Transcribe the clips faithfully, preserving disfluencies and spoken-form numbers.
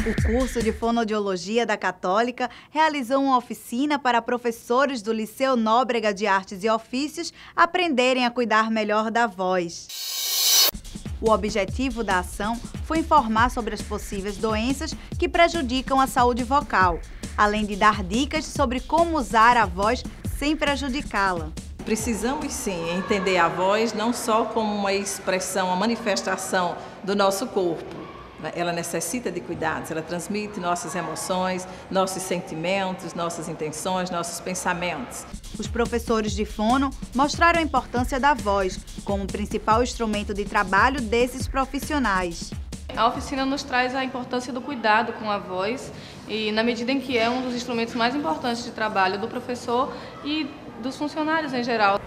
O curso de Fonoaudiologia da Católica realizou uma oficina para professores do Liceu Nóbrega de Artes e Ofícios aprenderem a cuidar melhor da voz. O objetivo da ação foi informar sobre as possíveis doenças que prejudicam a saúde vocal, além de dar dicas sobre como usar a voz sem prejudicá-la. Precisamos sim entender a voz não só como uma expressão, uma manifestação do nosso corpo. Ela necessita de cuidados, ela transmite nossas emoções, nossos sentimentos, nossas intenções, nossos pensamentos. Os professores de fono mostraram a importância da voz como principal instrumento de trabalho desses profissionais. A oficina nos traz a importância do cuidado com a voz e, na medida em que é um dos instrumentos mais importantes de trabalho do professor e dos funcionários em geral.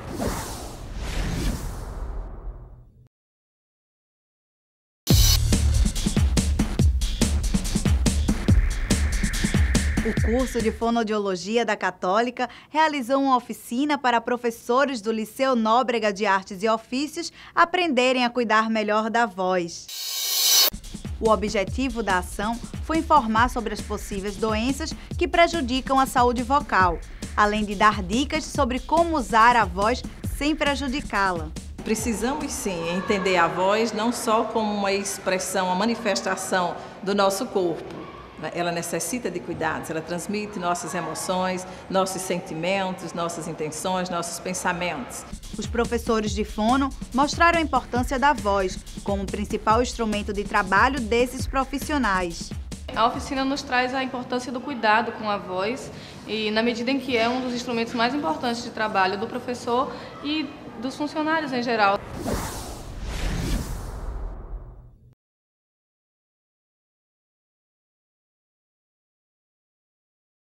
O curso de Fonoaudiologia da Católica realizou uma oficina para professores do Liceu Nóbrega de Artes e Ofícios aprenderem a cuidar melhor da voz. O objetivo da ação foi informar sobre as possíveis doenças que prejudicam a saúde vocal, além de dar dicas sobre como usar a voz sem prejudicá-la. Precisamos sim entender a voz não só como uma expressão, uma manifestação do nosso corpo. Ela necessita de cuidados, ela transmite nossas emoções, nossos sentimentos, nossas intenções, nossos pensamentos. Os professores de fono mostraram a importância da voz como principal instrumento de trabalho desses profissionais. A oficina nos traz a importância do cuidado com a voz e, na medida em que é um dos instrumentos mais importantes de trabalho do professor e dos funcionários em geral.